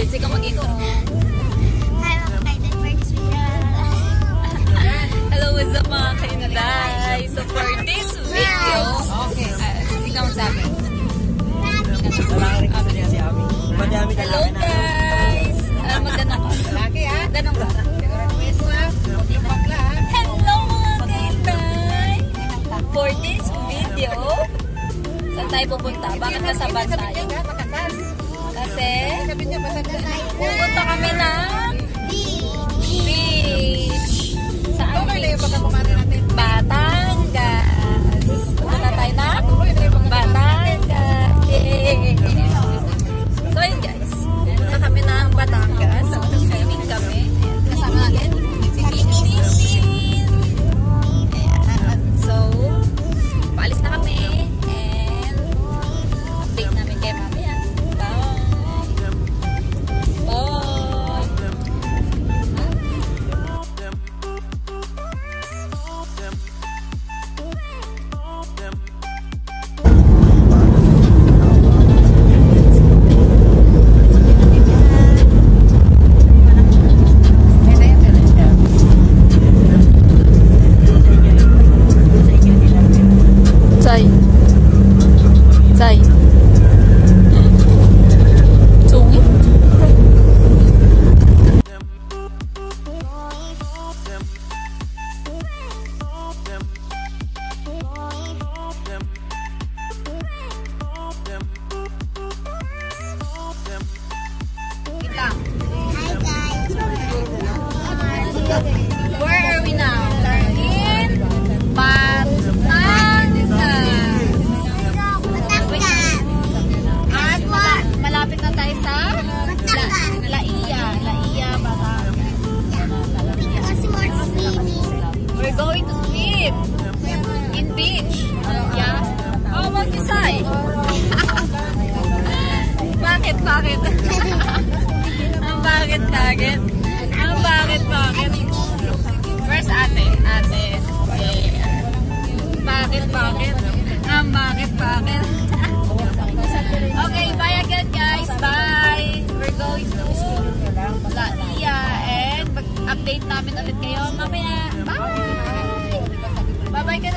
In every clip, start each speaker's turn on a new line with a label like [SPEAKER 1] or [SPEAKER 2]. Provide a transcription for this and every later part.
[SPEAKER 1] Betsy ka mag-intro.
[SPEAKER 2] Hi mga kainan, first video.
[SPEAKER 1] Hello, what's up mga kainday? So for this video, ikaw magsabi. Hello guys! Magdanong ka. Danong ka. Hello mga kainday! For this video, saan tayo pupunta? Bakit nasa van tayo? Kasi pupunta kami ng beach. Saan beach? Batangas. Pupunta tayo na Batangas. So yun guys, pupunta kami ng Batangas. Swimming kami. Kasama natin si Binin. So, paalis na kami. And update namin kay mami. Where are we now? In Batangas. At malapit na tayo sa Laia, Batangas. We're going to swim in beach. Yeah. Oh, mag-isay. Bakit? Bakit? Where's ate? Bakit? Okay, bye again guys. Bye. We're going to Laia and mag-update namin ulit kayo mamaya. Bye. Bye-bye ka na.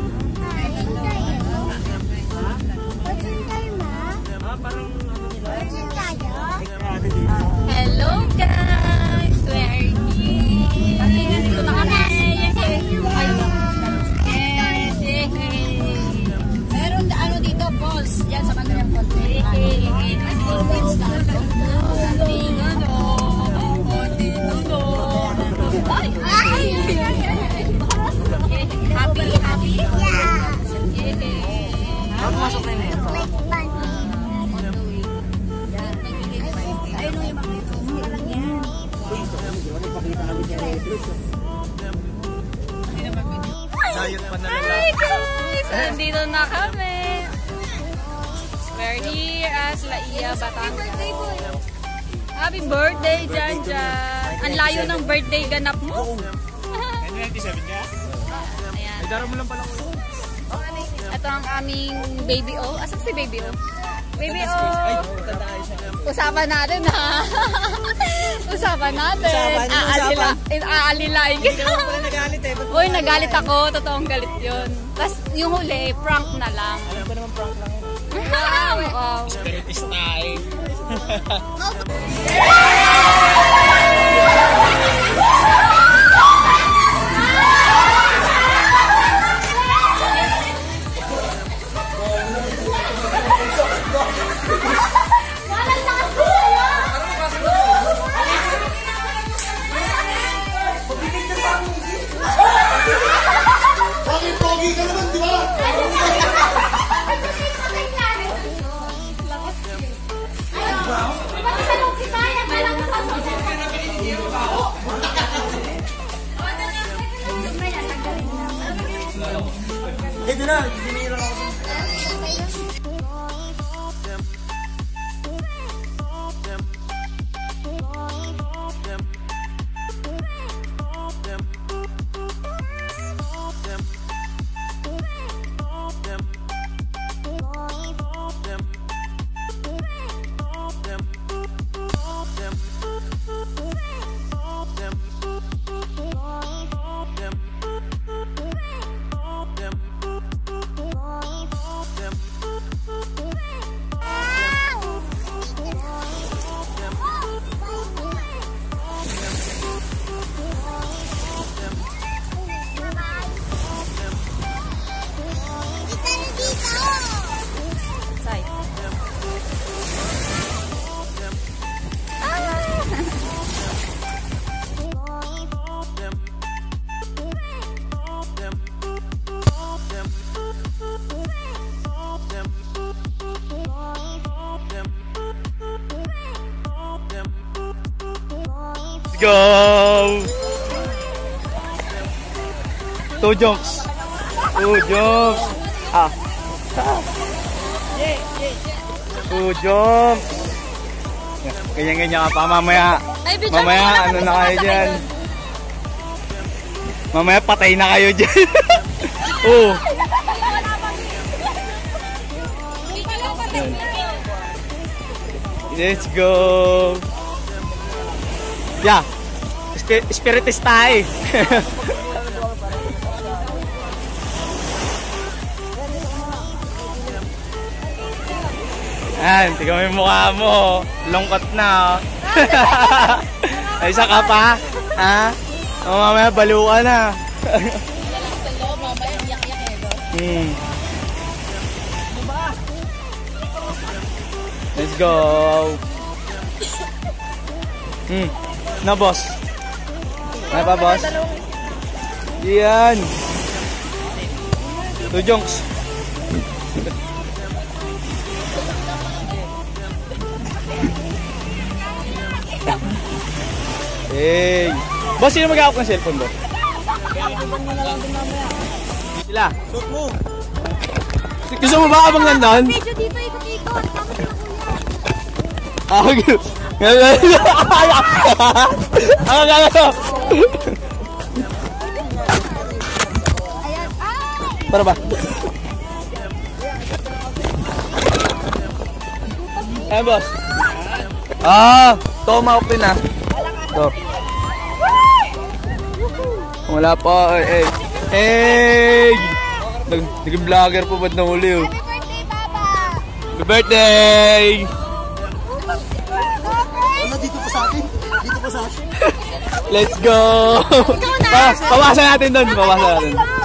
[SPEAKER 1] Hello guys. Where are you? Dito na kami. Meron ano dito, balls. Yan sa kanila balls. Happy? Yeah. Masok na yun. Hi guys! Andito na kami. We're here as Laia, Batangas. Happy birthday, Jan. Ang layo ng birthday ganap mo.
[SPEAKER 3] 97 ka?
[SPEAKER 1] Ayan.
[SPEAKER 3] Ay, daro mo lang pala ko.
[SPEAKER 1] Ito ang aming baby O. Asan si baby O? Baby O! Usapan natin ha. Usapan natin. Aalilaig.
[SPEAKER 3] Hindi naman pala nagalit eh.
[SPEAKER 1] Uy, nagalit ako. Totoong galit yun. Tapos yung huli, prank na lang.
[SPEAKER 3] Alam ko naman prank lang yun.
[SPEAKER 1] Wow.
[SPEAKER 3] Spirit is time.
[SPEAKER 4] Pogi ka naman, di ba?
[SPEAKER 3] Ito na, binira ako.
[SPEAKER 4] go! 2 jumps. 2 jumps. 2 jumps. Ganyan-ganyan ka pa mamaya. Mamaya ano na kayo dyan. Mamaya patay na kayo dyan. Oh. Let's go. Yeah. Spiritista eh. Yan, tignan mo yung mukha mo. Lungkot na. Ay, isa ka pa? Ha? O, mamaya baliw ka na. Let's go. Na, boss. Ano pa, boss? Yan. 2 junks. Hey. Boss, sino mag-aawak ng cellphone mo? Sila.
[SPEAKER 3] Shoot mo.
[SPEAKER 4] Gusto mo ba abang nandun?
[SPEAKER 2] Medyo dito, ikot-ikot. Ayan. Ay!
[SPEAKER 4] Para ba? Ayan, boss. Tomahawk din ah. Ito. Wala pa. Hey! Naging vlogger po ba't nahuli oh?
[SPEAKER 2] Happy birthday, Papa!
[SPEAKER 4] Happy birthday!
[SPEAKER 3] Ano, dito pa sa akin? Dito pa sa akin?
[SPEAKER 4] Let's go! Pawasan natin doon. Pawasan natin.